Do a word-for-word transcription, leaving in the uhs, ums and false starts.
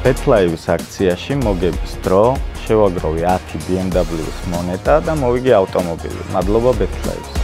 betlive-ის აქციაში მოგების დრო შევაგროვე ათი B M W-ის მონეტა და მოვიგე ავტომობილი. მადლობა betlive-ს.